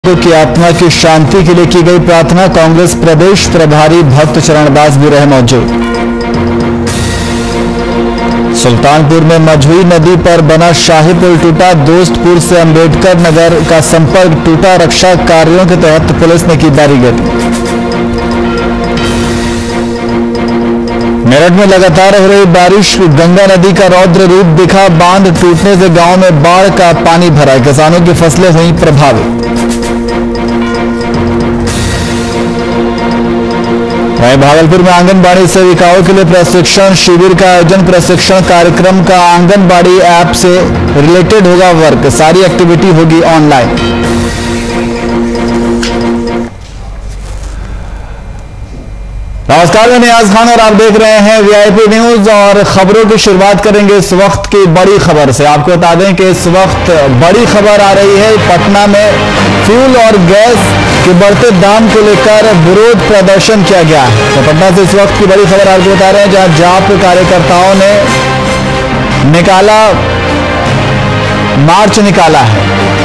की आत्मा की शांति के लिए की गई प्रार्थना। कांग्रेस प्रदेश प्रभारी भक्त चरणदास भी रहे मौजूद। सुल्तानपुर में मझुई नदी पर बना शाही पुल टूटा। दोस्तपुर से अंबेडकर नगर का संपर्क टूटा। रक्षा कार्यों के तहत पुलिस ने की बैरिकेडिंग। मेरठ में लगातार हो रही बारिश, गंगा नदी का रौद्र रूप दिखा। बांध टूटने से गांव में बाढ़ का पानी भरा। किसानों की फसलें हुई प्रभावित। वहीं भागलपुर में आंगनबाड़ी सेविकाओं के लिए प्रशिक्षण शिविर का आयोजन। प्रशिक्षण कार्यक्रम का आंगनबाड़ी ऐप से रिलेटेड होगा वर्क। सारी एक्टिविटी होगी ऑनलाइन। नमस्कार, मैं नियाज खान और आप देख रहे हैं वीआईपी न्यूज। और खबरों की शुरुआत करेंगे इस वक्त की बड़ी खबर से। आपको बता दें कि इस वक्त बड़ी खबर आ रही है। पटना में फ्यूल और गैस के बढ़ते दाम को लेकर विरोध प्रदर्शन किया गया है। तो पटना से इस वक्त की बड़ी खबर आपको बता रहे हैं, जहां जाप कार्यकर्ताओं ने मार्च निकाला है।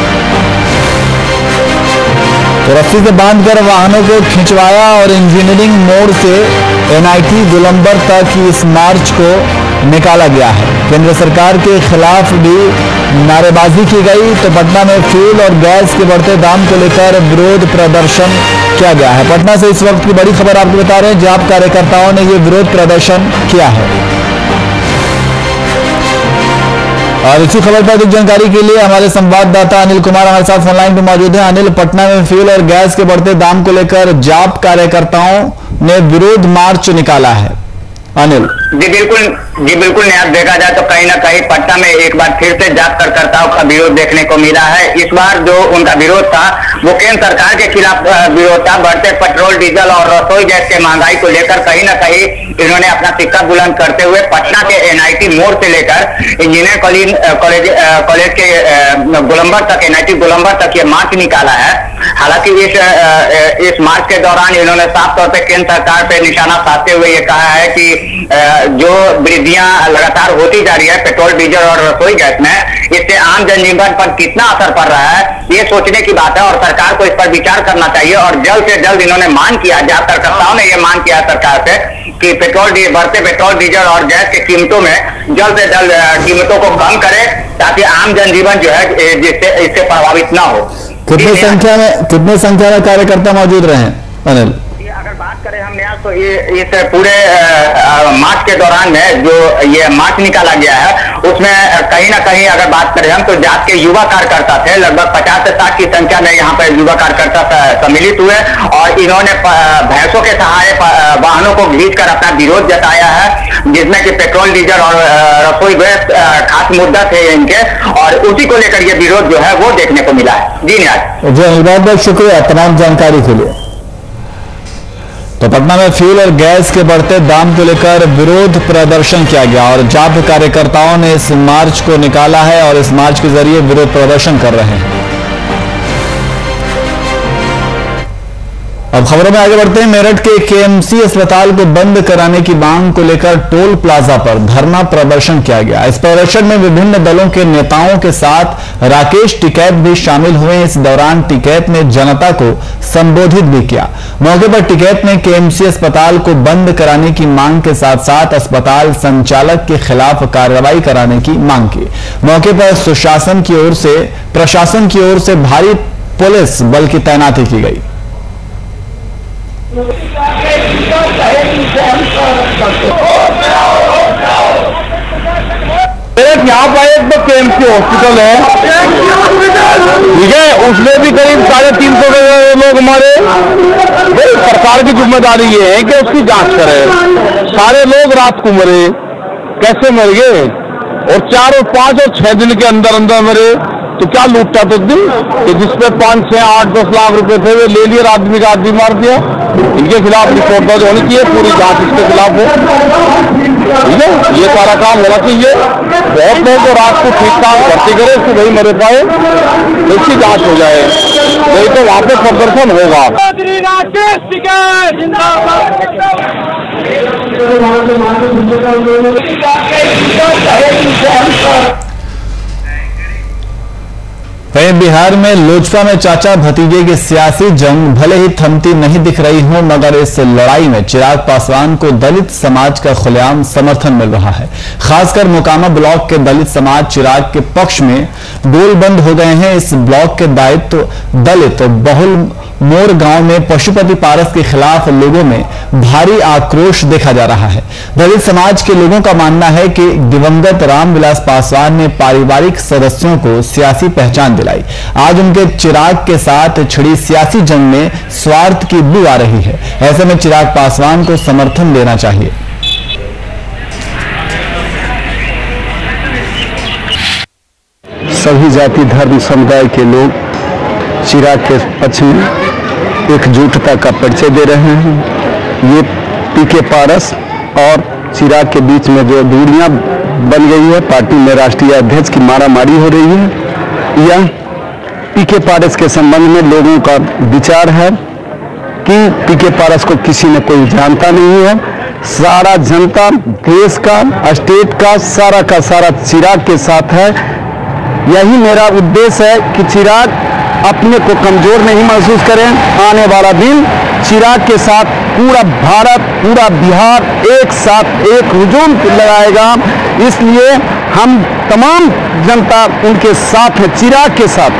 तो रस्सी से बांधकर वाहनों को खिंचवाया और इंजीनियरिंग मोड़ से एनआईटी गोलंबर तक इस मार्च को निकाला गया है। केंद्र सरकार के खिलाफ भी नारेबाजी की गई। तो पटना में फ्यूल और गैस के बढ़ते दाम को लेकर विरोध प्रदर्शन किया गया है। पटना से इस वक्त की बड़ी खबर आपको बता रहे हैं, जाप कार्यकर्ताओं ने यह विरोध प्रदर्शन किया है। और इसी खबर पर अधिक जानकारी के लिए हमारे संवाददाता अनिल कुमार हमारे साथ फोनलाइन पर मौजूद हैं। अनिल, पटना में फ्यूल और गैस के बढ़ते दाम को लेकर जाप कार्यकर्ताओं ने विरोध मार्च निकाला है। अनिल जी बिल्कुल न्याय देखा जाए तो कहीं ना कहीं पटना में एक बार फिर से जाप कार्यकर्ताओं का विरोध देखने को मिला है। इस बार जो उनका विरोध था वो केंद्र सरकार के खिलाफ विरोध था। बढ़ते पेट्रोल डीजल और रसोई गैस के महंगाई को लेकर कहीं ना कहीं इन्होंने अपना सिक्का बुलंद करते हुए पटना के एनआईटी मोड़ से लेकर इंजीनियर कॉलेज के गोलंबर तक, एनआईटी गोलंबर तक ये मार्च निकाला है। हालांकि इस मार्च के दौरान इन्होंने साफ तौर पर केंद्र सरकार पर निशाना साधते हुए ये कहा है कि जो वृद्धियां लगातार होती जा रही है पेट्रोल डीजल और रसोई गैस में, इससे आम जनजीवन पर कितना असर पड़ रहा है ये सोचने की बात है और सरकार को इस पर विचार करना चाहिए। और जल्द से जल्द इन्होंने मांग किया, जाप कार्यकर्ताओं ने यह मांग किया सरकार से कि बढ़ते पेट्रोल डीजल और गैस की कीमतों में जल्द से जल्द कीमतों को कम करे, ताकि आम जनजीवन जो है इससे प्रभावित ना हो। कितने संख्या में कार्यकर्ता मौजूद रहे अनिल? अगर बात करें हम न्यास तो इस पूरे मार्च के दौरान में जो ये मार्च निकाला गया है उसमें कहीं ना कहीं अगर बात करें हम तो जाप के युवा कार्यकर्ता थे। लगभग 50 से 60 की संख्या में यहाँ पर युवा कार्यकर्ता सम्मिलित हुए और इन्होंने भैंसों के सहारे वाहनों को घींचकर अपना विरोध जताया है, जिसमें कि पेट्रोल डीजल और रसोई गैस खास मुद्दा थे इनके, और उसी को लेकर ये विरोध जो है वो देखने को मिला है। जी न्याज जी बहुत शुक्रिया तमाम जानकारी के लिए। तो पटना में फ्यूल और गैस के बढ़ते दाम को लेकर विरोध प्रदर्शन किया गया और जाप कार्यकर्ताओं ने इस मार्च को निकाला है और इस मार्च के जरिए विरोध प्रदर्शन कर रहे हैं। अब खबरों में आगे बढ़ते हैं। मेरठ के केएमसी अस्पताल को बंद कराने की मांग को लेकर टोल प्लाजा पर धरना प्रदर्शन किया गया। इस प्रदर्शन में विभिन्न दलों के नेताओं के साथ राकेश टिकैत भी शामिल हुए। इस दौरान टिकैत ने जनता को संबोधित भी किया। मौके पर टिकैत ने केएमसी अस्पताल को बंद कराने की मांग के साथ साथ अस्पताल संचालक के खिलाफ कार्रवाई कराने की मांग की। मौके पर प्रशासन की ओर से भारी पुलिस बल की तैनाती की गई। यहाँ पर एक तो केएमसी हॉस्पिटल है, ठीक है, उसमें भी करीब 350 लोग मरे। सरकार की जिम्मेदारी ये है कि उसकी जांच करे। सारे लोग रात को मरे, कैसे मर गए? और 4 और 5 और 6 दिन के अंदर मरे। तो क्या लूटा तो दिन कि जिसपे 5, 6, 8, 10 लाख रुपए थे वे ले लिए, आदमी का आदमी मार दिया। इनके खिलाफ रिपोर्ट दर्ज होनी चाहिए, पूरी जांच इसके खिलाफ हो, ठीक है, ये सारा काम होना चाहिए। बहुत लोग रात को ठीक ठाक भर्ती करे, इसको नहीं मरे पाए तो इसकी जांच हो जाए, नहीं तो वहां पे प्रदर्शन होगा। वहीं बिहार में लोजपा में चाचा भतीजे की सियासी जंग भले ही थमती नहीं दिख रही हो, मगर इस लड़ाई में चिराग पासवान को दलित समाज का खुलेआम समर्थन मिल रहा है। खासकर मोकामा ब्लॉक के दलित समाज चिराग के पक्ष में गोलबंद हो गए हैं। इस ब्लॉक के दायित्व दलित बहुल मोर गांव में पशुपति पारस के खिलाफ लोगों में भारी आक्रोश देखा जा रहा है। दलित समाज के लोगों का मानना है कि दिवंगत रामविलास पासवान ने पारिवारिक सदस्यों को सियासी पहचान दिलाई। आज उनके चिराग के साथ छिड़ी सियासी जंग में स्वार्थ की बू आ रही है। ऐसे में चिराग पासवान को समर्थन देना चाहिए। सभी जाति धर्म समुदाय के लोग चिराग के पक्ष में एकजुटता का परिचय दे रहे हैं। ये पीके पारस और चिराग के बीच में जो दूरियां बन गई है, पार्टी में राष्ट्रीय अध्यक्ष की मारामारी हो रही है, यह पीके पारस के संबंध में लोगों का विचार है कि पीके पारस को किसी ने कोई जानता नहीं है। सारा जनता देश का, स्टेट का सारा चिराग के साथ है। यही मेरा उद्देश्य है कि चिराग अपने को कमजोर नहीं महसूस करें। आने वाला दिन चिराग के साथ पूरा भारत, पूरा बिहार एक साथ एक हुजूम लगाएगा। इसलिए हम तमाम जनता उनके साथ है, चिराग के साथ।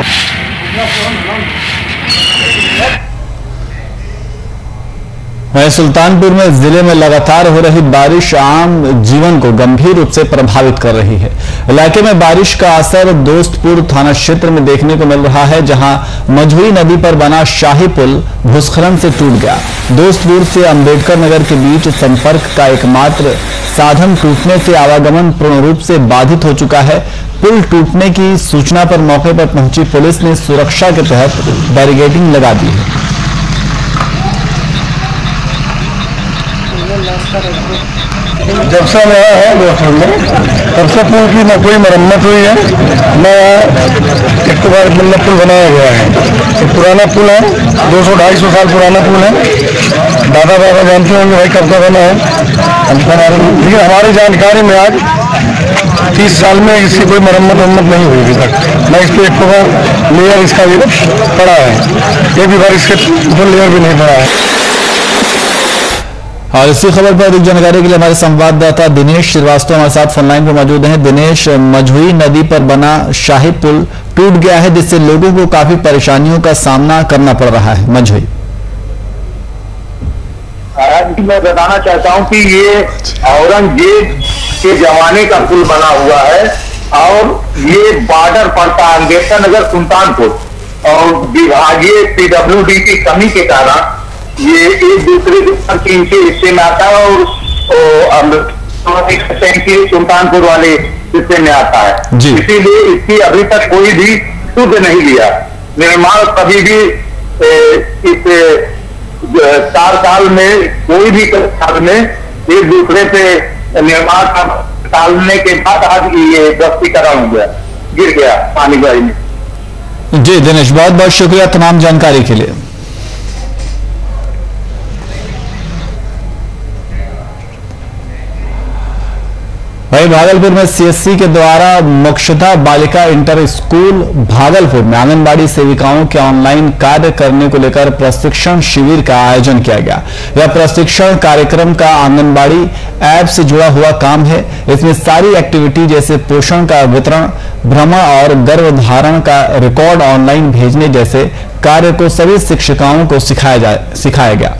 वहीं सुल्तानपुर में जिले में लगातार हो रही बारिश आम जीवन को गंभीर रूप से प्रभावित कर रही है। इलाके में बारिश का असर दोस्तपुर थाना क्षेत्र में देखने को मिल रहा है, जहां मझुई नदी पर बना शाही पुल भूस्खलन से टूट गया। दोस्तपुर से अंबेडकर नगर के बीच संपर्क का एकमात्र साधन टूटने से आवागमन पूर्ण रूप से बाधित हो चुका है। पुल टूटने की सूचना पर मौके पर पहुंची पुलिस ने सुरक्षा के तहत बैरिकेडिंग लगा दी है। जब से मैं आया है दोस्तों में, तब से पुल की न कोई मरम्मत हुई है, न एक तो बार मतलब पुल बनाया गया है। एक पुराना पुल है, 200-250 साल पुराना पुल है। दादा बाबा जानते होंगे भाई कब का बना है, लेकिन हमारी जानकारी में आज 30 साल में इसकी कोई मरम्मत नहीं हुई अभी तक। मैं इस पर एक बार लेयर इसका भी पड़ा है, एक भी बार इसके दो लेयर भी नहीं पड़ा है। और इसी खबर पर अधिक जानकारी के लिए हमारे संवाददाता दिनेश श्रीवास्तव हमारे साथ फोनलाइन पर मौजूद हैं। दिनेश, मझुई नदी पर बना शाही पुल टूट गया है, जिससे लोगों को काफी परेशानियों का सामना करना पड़ रहा है। मझुई मैं बताना चाहता हूं कि ये औरंगजेब के जमाने का पुल बना हुआ है और ये बॉर्डर पड़ता है अम्बेडकर नगर सुल्तानपुर, और विभागीय पीडब्ल्यूडी की कमी के कारण ये एक दूसरे के इनके हिस्से में आता है और सुल्तानपुर वाले हिस्से में आता है। इसीलिए इसकी अभी तक कोई भी सुध नहीं लिया। निर्माण कभी भी इस 4 साल में कोई भी साल में एक दूसरे से निर्माण टालने के बाद आज ये ध्वस्तीकरण हो गया, गिर गया पानी बारी में। जी दिनेश, बहुत बहुत शुक्रिया तमाम जानकारी के लिए। वहीं भागलपुर में सीएससी के द्वारा मोक्षदा बालिका इंटर स्कूल भागलपुर में आंगनबाड़ी सेविकाओं के ऑनलाइन कार्य करने को लेकर प्रशिक्षण शिविर का आयोजन किया गया। यह प्रशिक्षण कार्यक्रम का आंगनबाड़ी ऐप से जुड़ा हुआ काम है। इसमें सारी एक्टिविटी जैसे पोषण का वितरण, भ्रमण और गर्भधारण का रिकॉर्ड ऑनलाइन भेजने जैसे कार्य को सभी शिक्षिकाओं को सिखाया गया।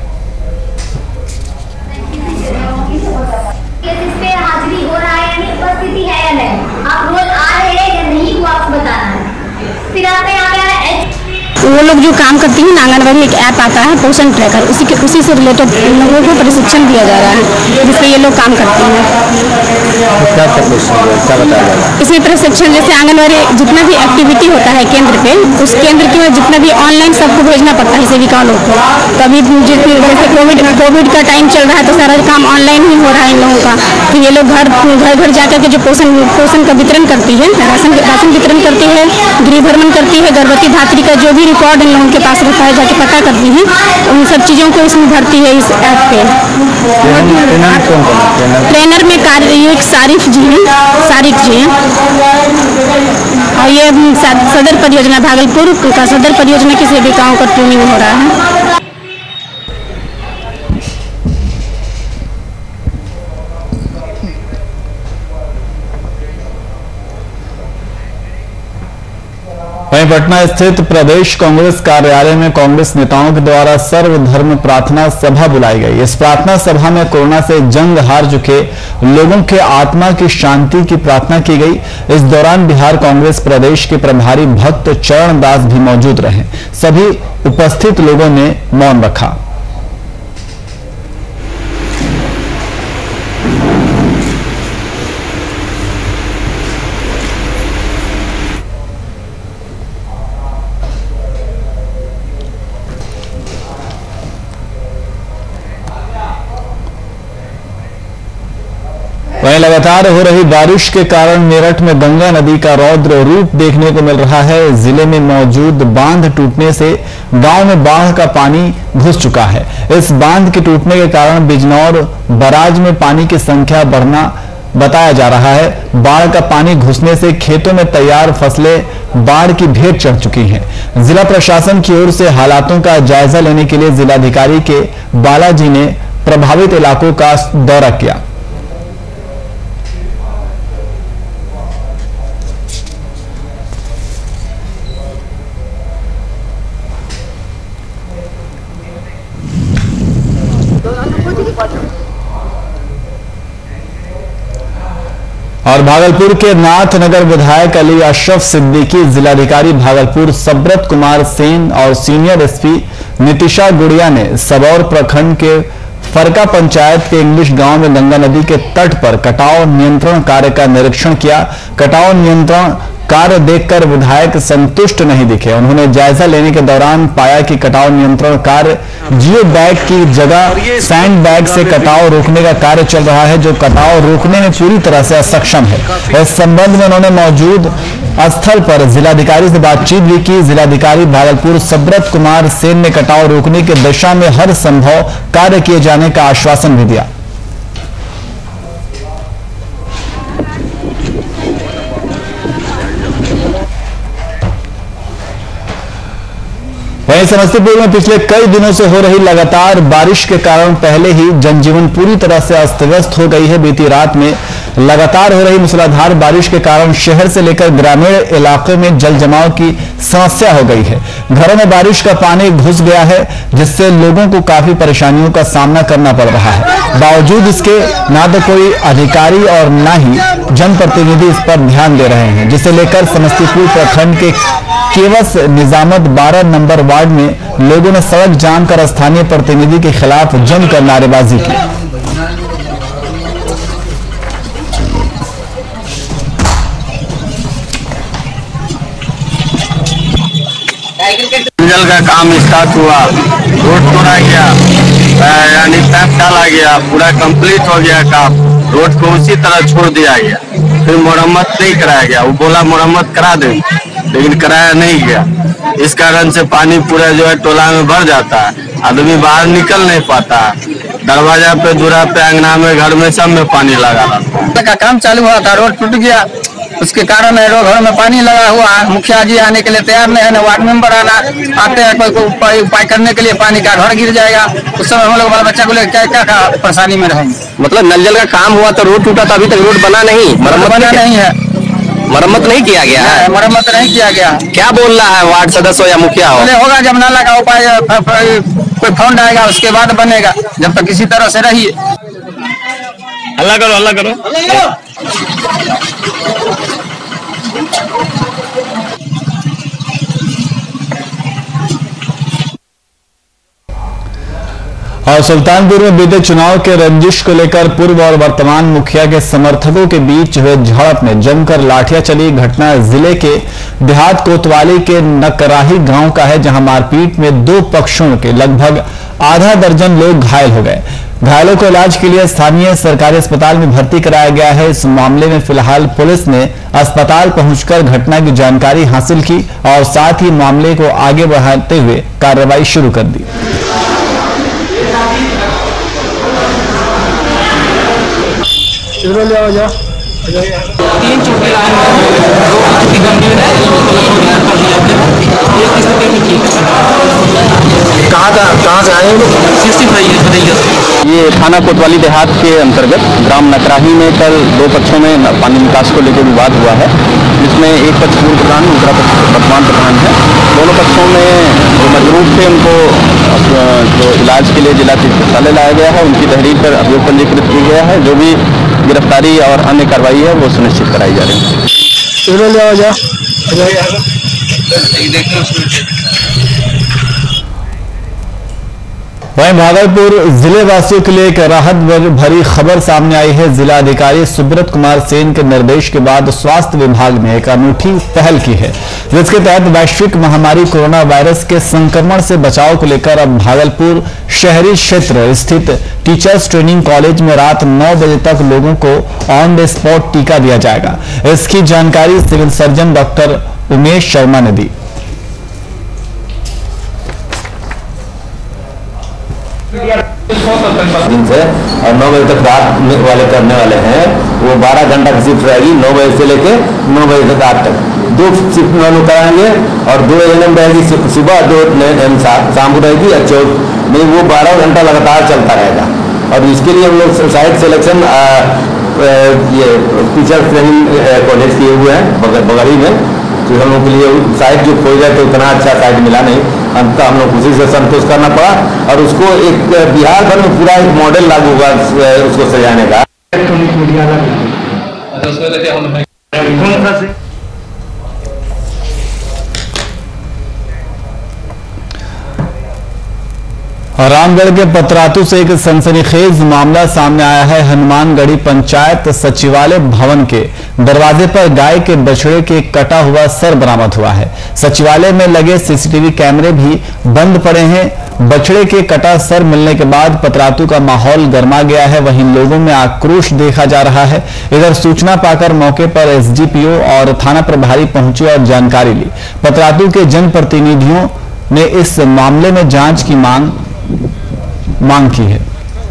वो लोग जो काम करती हैं आंगनबाड़ी, एक ऐप आता है पोषण ट्रैकर, उसी से रिलेटेड लोगों को प्रशिक्षण दिया जा रहा है, जिसपे ये लोग काम करते हैं। क्या बताया जा रहा है इसमें प्रशिक्षण? जैसे आंगनबाड़ी जितना भी एक्टिविटी होता है केंद्र पे, उस केंद्र के जितना भी ऑनलाइन सबको भेजना पड़ता है सेविका लोग को। तो अभी जैसे कोविड का टाइम चल रहा है तो सारा काम ऑनलाइन ही हो रहा है इन लोगों का। तो ये लोग घर जाकर के जो पोषण का वितरण करती है, राशन वितरण करती है, गृह भ्रमण करती है, गर्भवती धात्री का जो भी रिकॉर्ड इन लोगों के पास रहता है, जाके पता करती हैं, उन सब चीज़ों को इसमें भरती है इस ऐप पे। ट्रेनर में एक सारिफ जी हैं, और ये सदर परियोजना भागलपुर का सदर परियोजना की सेविकाओं का ट्रेनिंग हो रहा है। वहीं पटना स्थित प्रदेश कांग्रेस कार्यालय में कांग्रेस नेताओं के द्वारा सर्वधर्म प्रार्थना सभा बुलाई गई। इस प्रार्थना सभा में कोरोना से जंग हार चुके लोगों के आत्मा की शांति की प्रार्थना की गई। इस दौरान बिहार कांग्रेस प्रदेश के प्रभारी भक्त चरण दास भी मौजूद रहे। सभी उपस्थित लोगों ने मौन रखा। वहीं लगातार हो रही बारिश के कारण मेरठ में गंगा नदी का रौद्र रूप देखने को मिल रहा है। जिले में मौजूद बांध टूटने से गांव में बाढ़ का पानी घुस चुका है। इस बांध के टूटने के कारण बिजनौर बराज में पानी की संख्या बढ़ना बताया जा रहा है। बाढ़ का पानी घुसने से खेतों में तैयार फसलें बाढ़ की भेंट चढ़ चुकी हैं। जिला प्रशासन की ओर से हालातों का जायजा लेने के लिए जिलाधिकारी के बालाजी ने प्रभावित इलाकों का दौरा किया। और भागलपुर के नाथनगर विधायक अली अशरफ सिद्दीकी, जिलाधिकारी भागलपुर सब्रत कुमार सेन और सीनियर एसपी नितिशा गुड़िया ने सबौर प्रखंड के फरका पंचायत के इंग्लिश गांव में गंगा नदी के तट पर कटाव नियंत्रण कार्य का निरीक्षण किया। कटाव नियंत्रण कार्य देखकर विधायक संतुष्ट नहीं दिखे। उन्होंने जायजा लेने के दौरान पाया कि कटाव नियंत्रण कार्य जियो बैग की जगह सैंड बैग से कटाव रोकने का कार्य चल रहा है, जो कटाव रोकने में पूरी तरह से असक्षम है। इस संबंध में उन्होंने मौजूद स्थल पर जिलाधिकारी से बातचीत भी की। जिलाधिकारी भागलपुर सब्रत कुमार सेन ने कटाव रोकने की दिशा में हर संभव कार्य किए जाने का आश्वासन भी दिया। वहीं समस्तीपुर में पिछले कई दिनों से हो रही लगातार बारिश के कारण पहले ही जनजीवन पूरी तरह से अस्त व्यस्त हो गई है। बीती रात में लगातार हो रही मूसलाधार बारिश के कारण शहर से लेकर ग्रामीण इलाकों में जल जमाव की समस्या हो गई है। घरों में बारिश का पानी घुस गया है, जिससे लोगों को काफी परेशानियों का सामना करना पड़ रहा है। बावजूद इसके ना तो कोई अधिकारी और ना ही जनप्रतिनिधि इस पर ध्यान दे रहे हैं, जिसे लेकर समस्तीपुर प्रखंड के केवस निजामत 12 नंबर वार्ड में लोगों ने सड़क जाम कर स्थानीय प्रतिनिधि के खिलाफ जमकर नारेबाजी की। जल का काम स्टार्ट हुआ, रोड तोड़ा गया, यानी पैप डाला गया, पूरा कंप्लीट हो गया काम। रोड को उसी तरह छोड़ दिया गया, फिर मरम्मत नहीं कराया गया। वो बोला मरम्मत करा देंगे, लेकिन कराया नहीं गया। इस कारण से पानी पूरा जो है टोला में भर जाता है, आदमी बाहर निकल नहीं पाता है। दरवाजा पे, दूरा पे, अंगना में, घर में, सब में पानी लगा रहता है। काम चालू हुआ था, रोड टूट गया, उसके कारण घर में पानी लगा हुआ है। मुखिया जी आने के लिए तैयार नहीं है, न वार्ड मेंबर आते हैं कोई उपाय करने के लिए। पानी का घर गिर जाएगा, उस समय हम लोग बाल बच्चा को लेकर क्या परेशानी में रहेंगे। मतलब नल जल का काम हुआ तो रोड टूटा, तो अभी तक रोड बना नहीं, मरम्मत नहीं है, मरम्मत नहीं किया गया है। मरम्मत नहीं किया गया। क्या बोल रहा है वार्ड सदस्य हो या मुखिया हो? होगा जब नाला का उपाय कोई फंड आएगा उसके बाद बनेगा, जब तक किसी तरह से रहिए। अल्लाह करो, अल्लाह करो। और सुल्तानपुर में बीते चुनाव के रंजिश को लेकर पूर्व और वर्तमान मुखिया के समर्थकों के बीच हुए झड़प में जमकर लाठियां चली। घटना जिले के देहात कोतवाली के नकराही गांव का है, जहां मारपीट में दो पक्षों के लगभग आधा दर्जन लोग घायल हो गए। घायलों को इलाज के लिए स्थानीय सरकारी अस्पताल में भर्ती कराया गया है। इस मामले में फिलहाल पुलिस ने अस्पताल पहुंचकर घटना की जानकारी हासिल की और साथ ही मामले को आगे बढ़ाते हुए कार्रवाई शुरू कर दी। तीन चोटें आए हैं, दो अति गंभीर है, एक स्थिति में ठीक है। कहाँ से आए हैं लोग? 65 है बदैया से। ये थाना कोतवाली देहात के अंतर्गत ग्राम नकराही में कल दो पक्षों में पानी निकास को लेकर विवाद हुआ है, जिसमें एक पक्ष पूर्व प्रधान, दूसरा पक्ष वर्तमान प्रधान है। दोनों पक्षों में जो मजबूर थे उनको जो इलाज के लिए जिला चिकित्सालय लाया गया है, उनकी तहरीर पर अभियोग पंजीकृत किया गया है। जो भी गिरफ्तारी और अन्य कार्रवाई है वो सुनिश्चित कराई जा रही है। वहीं भागलपुर जिले वासियों के लिए एक राहत भरी खबर सामने आई है। जिला अधिकारी सुब्रत कुमार सेन के निर्देश के बाद स्वास्थ्य विभाग ने एक अनूठी पहल की है, जिसके तहत वैश्विक महामारी कोरोना वायरस के संक्रमण से बचाव को लेकर अब भागलपुर शहरी क्षेत्र स्थित टीचर्स ट्रेनिंग कॉलेज में रात 9 बजे तक लोगों को ऑन द स्पॉट टीका दिया जाएगा। इसकी जानकारी civil surgeon doctor Umesh Sharma ने दी। दिन से और 9 बजे तक रात में वाले करने वाले हैं, वो 12 घंटा की शिफ्ट रहेगी। 9 बजे से लेके 9 बजे तक रात तक 2 शिफ्ट में लोग कराएंगे और 2 AM रहेगी सुबह, 2 AM शाम को रहेगी। नहीं, वो 12 घंटा लगातार चलता रहेगा। और इसके लिए हम लोग साइट सिलेक्शन ये टीचर ट्रेनिंग कॉलेज किए हुए हैं बगड़ी में, तो हम लोग के लिए साइट जो खोज है तो उतना अच्छा साइट मिला नहीं, अंततः हम लोग उसी से संतोष करना पड़ा और उसको एक बिहार भर में पूरा एक मॉडल लागू हुआ उसको सजाने का। रामगढ़ के पतरातू से एक सनसनीखेज मामला सामने आया है। हनुमानगढ़ी पंचायत सचिवालय भवन के दरवाजे पर गाय के बछड़े के कटा हुआ सर बरामद हुआ है। सचिवालय में लगे सीसीटीवी कैमरे भी बंद पड़े हैं। बछड़े के कटा सर मिलने के बाद पतरातू का माहौल गर्मा गया है, वहीं लोगों में आक्रोश देखा जा रहा है। इधर सूचना पाकर मौके पर एसडीपीओ और थाना प्रभारी पहुंचे और जानकारी ली। पतरातू के जनप्रतिनिधियों ने इस मामले में जांच की मांग की है।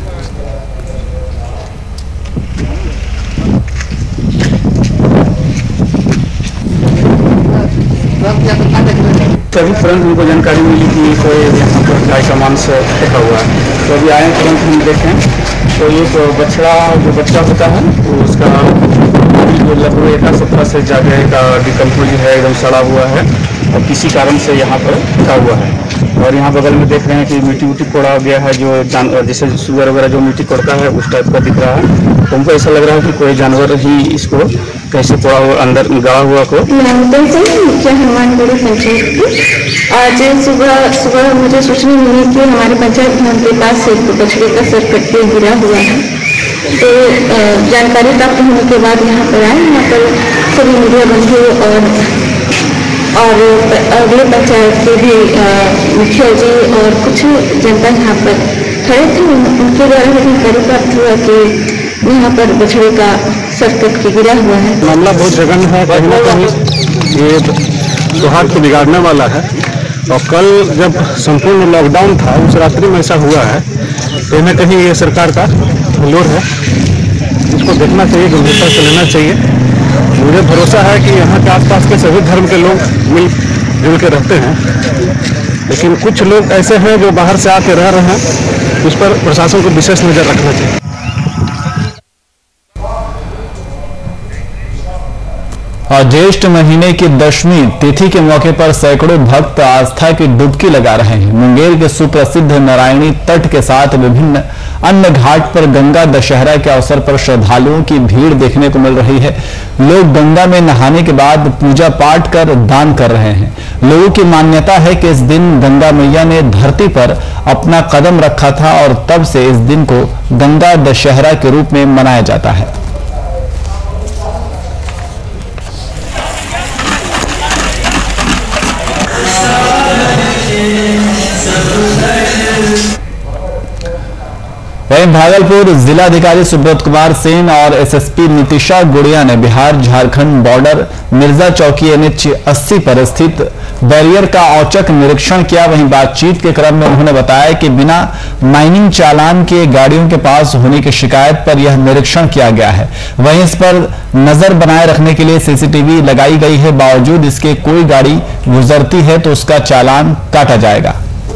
तभी तुरंत उनको जानकारी मिली कि कोई यहाँ पर गाय का मांस फेंका हुआ है, तो अभी आए तुरंत हम देखें तो ये तो बछड़ा जो बच्चा होता है तो उसका लगभग 1 सप्ताह से ज़्यादा का डिकम्पोज है, एकदम सड़ा हुआ है और किसी कारण से यहाँ पर फेंका हुआ है। और यहाँ बगल में देख रहे हैं कि मिट्टी उट्टी कोड़ा गया है, जो जैसे सुअर वगैरह जो मिट्टी कोड़ता है उस टाइप का दिख रहा है। तो हमको ऐसा लग रहा है कि कोई जानवर ही इसको कैसे कोड़ा हुआ अंदर गड़ा हुआ को। मुखिया हनुमानगढ़ी पंचायत की आज सुबह मुझे सूचना मिली कि हमारे पंचायत भवन के पास एक बछड़े का सर कट के गिरा हुआ है। तो जानकारी प्राप्त होने के बाद यहाँ पर आए। यहाँ पर सभी मीडिया बंधु और अगले पंचायत के भी मुखिया जी और कुछ जनता यहाँ पर खड़े थे। उनके द्वारा जानकारी प्राप्त हुआ कि यहाँ पर बछड़े का सर कट के गिरा हुआ है। मामला बहुत जघन्य है, कहीं ना कहीं ये त्योहार को बिगाड़ने वाला है। और कल जब संपूर्ण लॉकडाउन था उस रात्रि में ऐसा हुआ है, कहीं ना कहीं ये सरकार का लोड है, इसको देखना चाहिए, गंभीरता से लेना चाहिए। मुझे भरोसा है कि यहाँ के आसपास के सभी धर्म के लोग मिलजुल के रहते हैं, लेकिन कुछ लोग ऐसे हैं जो बाहर से आके रह रहे हैं, उस पर प्रशासन को विशेष नजर रखना चाहिए। और ज्येष्ठ महीने की दशमी तिथि के मौके पर सैकड़ों भक्त आस्था की डुबकी लगा रहे हैं। मुंगेर के सुप्रसिद्ध नारायणी तट के साथ विभिन्न अन्य घाट पर गंगा दशहरा के अवसर पर श्रद्धालुओं की भीड़ देखने को मिल रही है। लोग गंगा में नहाने के बाद पूजा पाठ कर दान कर रहे हैं। लोगों की मान्यता है कि इस दिन गंगा मैया ने धरती पर अपना कदम रखा था और तब से इस दिन को गंगा दशहरा के रूप में मनाया जाता है। वहीं भागलपुर जिलाधिकारी सुब्रत कुमार सेन और एसएसपी नितिशा गुड़िया ने बिहार झारखंड बॉर्डर मिर्जा चौकी NH 80 पर स्थित बैरियर का औचक निरीक्षण किया। वहीं बातचीत के क्रम में उन्होंने बताया कि बिना माइनिंग चालान के गाड़ियों के पास होने की शिकायत पर यह निरीक्षण किया गया है। वहीं इस पर नजर बनाए रखने के लिए CCTV लगाई गई है। बावजूद इसके कोई गाड़ी गुजरती है तो उसका चालान काटा जाएगा।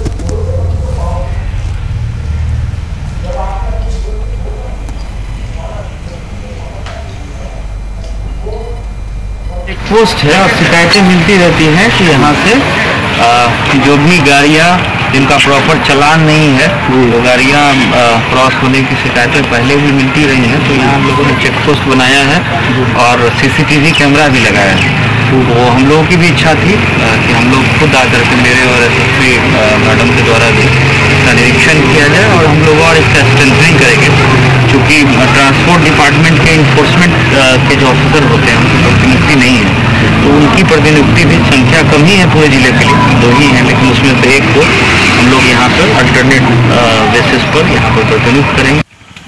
पोस्ट है और शिकायतें मिलती रहती हैं कि यहाँ से जो भी गाड़ियाँ जिनका प्रॉपर चालान नहीं है वो गाड़ियाँ क्रॉस होने की शिकायतें पहले भी मिलती रही हैं। तो यहाँ हम लोगों ने चेक पोस्ट बनाया है और CCTV कैमरा भी लगाया है। तो हम लोगों की भी इच्छा थी कि हम लोग खुद आकर के मेरे और SSP मैडम के द्वारा भी इसका निरीक्षण किया जाए और हम लोग और इसका स्ट्रेंथनिंग करेंगे। क्योंकि ट्रांसपोर्ट डिपार्टमेंट के इन्फोर्समेंट के जो ऑफिसर होते हैं उनकी प्रतिनियुक्ति नहीं है, तो उनकी प्रतिनियुक्ति भी संख्या कम ही है पूरे जिले के लिए, 2 ही हैं, लेकिन उसमें से एक को हम लोग यहाँ पर अल्टरनेट बेसिस पर यहाँ पर प्रतिनियुक्त करेंगे।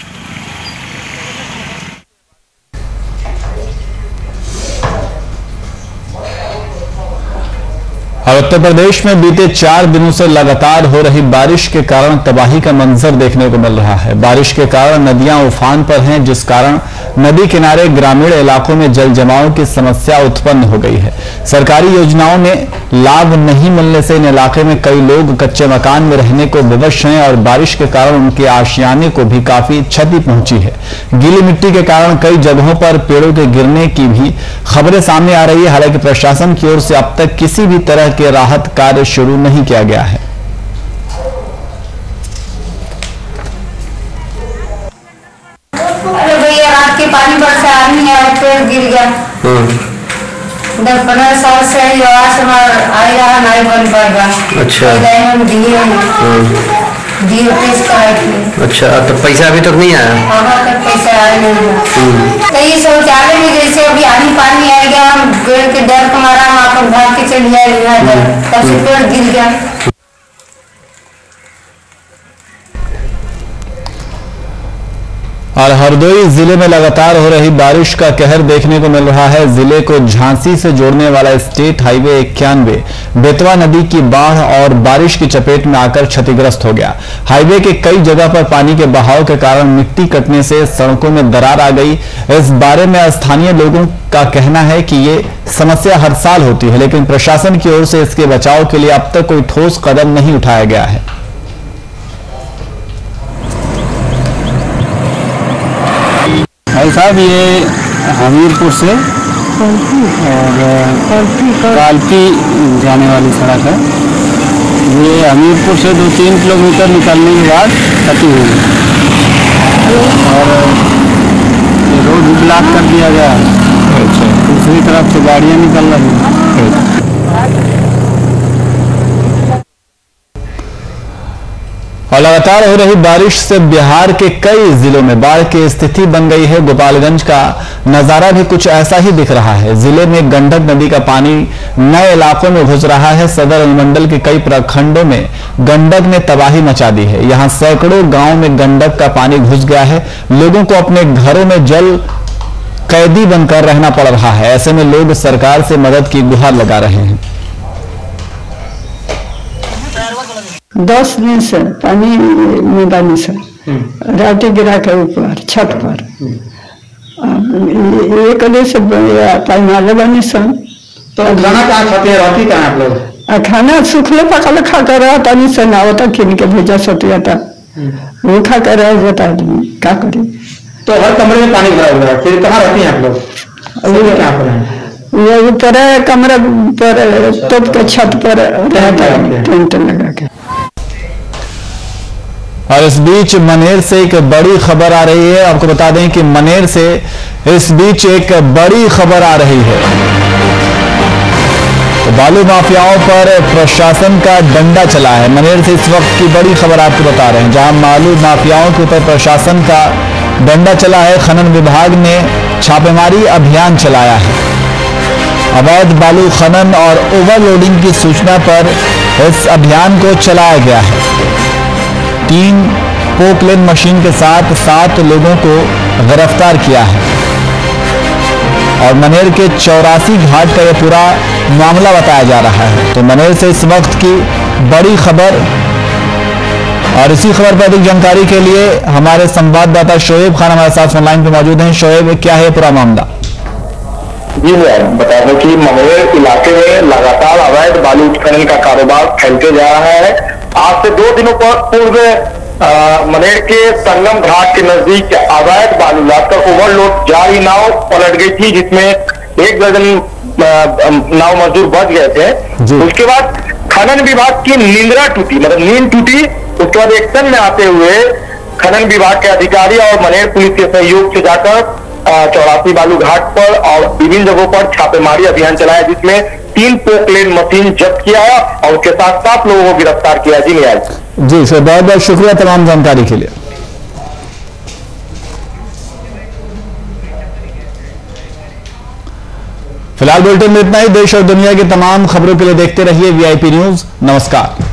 उत्तर प्रदेश में बीते 4 दिनों से लगातार हो रही बारिश के कारण तबाही का मंजर देखने को मिल रहा है। बारिश के कारण नदियां उफान पर हैं, जिस कारण नदी किनारे ग्रामीण इलाकों में जल जमाव की समस्या उत्पन्न हो गई है। सरकारी योजनाओं में लाभ नहीं मिलने से इन इलाके में कई लोग कच्चे मकान में रहने को विवश हैं और बारिश के कारण उनके आशियाने को भी काफी क्षति पहुंची है। गीली मिट्टी के कारण कई जगहों पर पेड़ों के गिरने की भी खबरें सामने आ रही है। हालांकि प्रशासन की ओर से अब तक किसी भी तरह के राहत कार्य शुरू नहीं किया गया है। अरे भैया रात के पानी बरसा आदमी है और पेड़ गिर गया। 10-15 साल से आवास आई रहा नहीं बन पाएगा। अच्छा अच्छा, तो पैसा अभी तक नहीं आया? तक पैसा आया नहीं। तो ये शौचालय में जैसे अभी आनी पानी आएगा, हम पेड़ के डर के मारा हम अपन भाग के चले जाएंगे, तब से पेड़ गिर गया। और हरदोई जिले में लगातार हो रही बारिश का कहर देखने को मिल रहा है। जिले को झांसी से जोड़ने वाला स्टेट हाईवे 91 बेतवा नदी की बाढ़ और बारिश की चपेट में आकर क्षतिग्रस्त हो गया। हाईवे के कई जगह पर पानी के बहाव के कारण मिट्टी कटने से सड़कों में दरार आ गई। इस बारे में स्थानीय लोगों का कहना है कि ये समस्या हर साल होती है, लेकिन प्रशासन की ओर से इसके बचाव के लिए अब तक कोई ठोस कदम नहीं उठाया गया है। भाई साहब, ये हमीरपुर से और कालपी जाने वाली सड़क है। ये हमीरपुर से 2-3 किलोमीटर निकलने के बाद कटी हुई और ये रोड ब्लॉक कर दिया गया है। दूसरी तरफ से गाड़ियाँ निकल रही हैं। और लगातार हो रही बारिश से बिहार के कई जिलों में बाढ़ की स्थिति बन गई है। गोपालगंज का नजारा भी कुछ ऐसा ही दिख रहा है। जिले में गंडक नदी का पानी नए इलाकों में घुस रहा है। सदर अनुमंडल के कई प्रखंडों में गंडक ने तबाही मचा दी है। यहां सैकड़ों गांव में गंडक का पानी घुस गया है। लोगों को अपने घरों में जल कैदी बनकर रहना पड़ रहा है। ऐसे में लोग सरकार से मदद की गुहार लगा रहे हैं। 10 दिन से पानी में पानी से राटी गिरा के ऊपर छत पर एक से पानी बनी सन। तो खाना कहाँ खाते हैं, रहती कहाँ आप लोग? खाना सूखले पकल खा कर रहा था, नहीं से होता किन के भेजा सोतिया था, वो खा कर रह जाता आदमी, क्या करे। तो हर कमरे में पानी भरा हुआ है, फिर कहाँ रहती हैं आप लोग? वो ऊपर कमरा पर तोप के छत पर रहता है टेंट लगा के। और इस बीच मनेर से एक बड़ी खबर आ रही है। आपको बता दें कि मनेर से इस बीच एक बड़ी खबर आ रही है। तो बालू माफियाओं पर प्रशासन का डंडा चला है। मनेर से इस वक्त की बड़ी खबर आपको बता रहे हैं, जहां बालू माफियाओं के ऊपर प्रशासन का डंडा चला है। खनन विभाग ने छापेमारी अभियान चलाया है। अवैध बालू खनन और ओवरलोडिंग की सूचना पर इस अभियान को चलाया गया है। 3 पोकलेन मशीन के साथ 7 लोगों को गिरफ्तार किया है। और मनेर के 84 घाट का यह पूरा मामला बताया जा रहा है। तो मनेर से इस वक्त की बड़ी खबर, और इसी खबर पर अधिक जानकारी के लिए हमारे संवाददाता शोएब खान हमारे साथ ऑनलाइन पे मौजूद हैं। शोएब, क्या है पूरा मामला? जी मैं बता दें कि मनेर इलाके में लगातार अवैध बालू उत्खनन का कारोबार फैलते जा रहा है। आज से 2 दिनों पूर्व मनेर के संगम घाट के नजदीक अवैध बालू लादकर ओवरलोड जारी नाव पलट गई थी, जिसमें 1 दर्जन नाव मजदूर बच गए थे। उसके बाद खनन विभाग की नींद टूटी। उसके बाद एक्शन में आते हुए खनन विभाग के अधिकारी और मनेर पुलिस के सहयोग से जाकर 84 बालू घाट पर और विभिन्न जगहों पर छापेमारी अभियान चलाया, जिसमें 3 पोकलेन मशीन जब्त किया है और उसके साथ 7 लोगों को गिरफ्तार किया। जी न्याज जी सर, बहुत बहुत शुक्रिया तमाम जानकारी के लिए। फिलहाल बुलेटिन में इतना ही। देश और दुनिया की तमाम खबरों के लिए देखते रहिए VIP न्यूज। नमस्कार।